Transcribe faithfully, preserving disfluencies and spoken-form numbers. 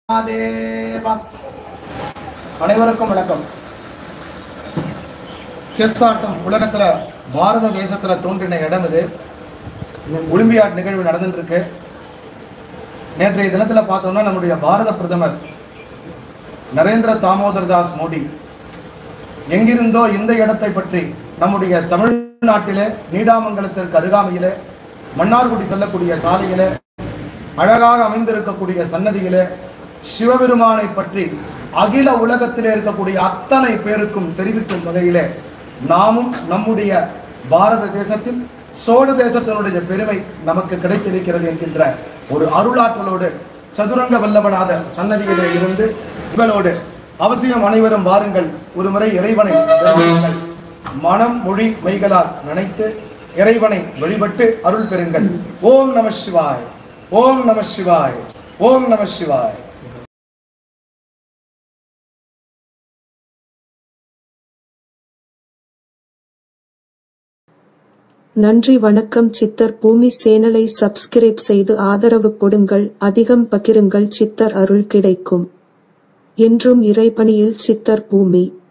தேவா. அனைவருக்கும் வணக்கம். செஸ் ஆட்டம் உலகத்துல பாரத தேசத்துல தோன்றின இடம் இது. ஒலிம்பியாட் நிகழ்வு நடந்துட்டு இருக்கு. நேற்றைய தினத்துல பார்த்தோம்னா நம்முடைய பாரத பிரதமர் நரேந்திர தாமோதர் தாஸ் மோடி எங்கிருந்தோ இந்த இடத்தை பற்றி நம்முடைய தமிழ்நாட்டிலே நீடாமங்கலத்திற்கு அருகாமையிலே மன்னார்குடி செல்லக்கூடிய சாலையிலே அழகாக அமைந்திருக்கக்கூடிய சன்னதியிலே சிவபெருமானை பற்றி அகில உலகத்திலே இருக்கக்கூடிய அத்தனை பேருக்கும் தெரிவிக்கும் வகையிலே நாமும் நம்முடைய பாரத தேசத்தில் சோழ தேசத்தினுடைய பெருமை நமக்கு கிடைத்திருக்கிறது என்கின்ற ஒரு அருளாற்றலோடு சதுரங்க வல்லபநாத சன்னதியிலே இருந்து இவளோடு அவசியம் அனைவரும் வாருங்கள், ஒரு முறை இறைவனை வழிபடுங்கள். மனம் மொழி மெய்களால் நினைத்து இறைவனை வழிபட்டு அருள் பெறுங்கள். ஓம் நம சிவாய், ஓம் நம சிவாய், ஓம் நம சிவாய். நன்றி வணக்கம். சித்தர் பூமி சேனலை சப்ஸ்கிரைப் செய்து ஆதரவு கொடுங்கள், அதிகம் பகிருங்கள். சித்தர் அருள் கிடைக்கும். என்றும் இறைபணியில் சித்தர் பூமி.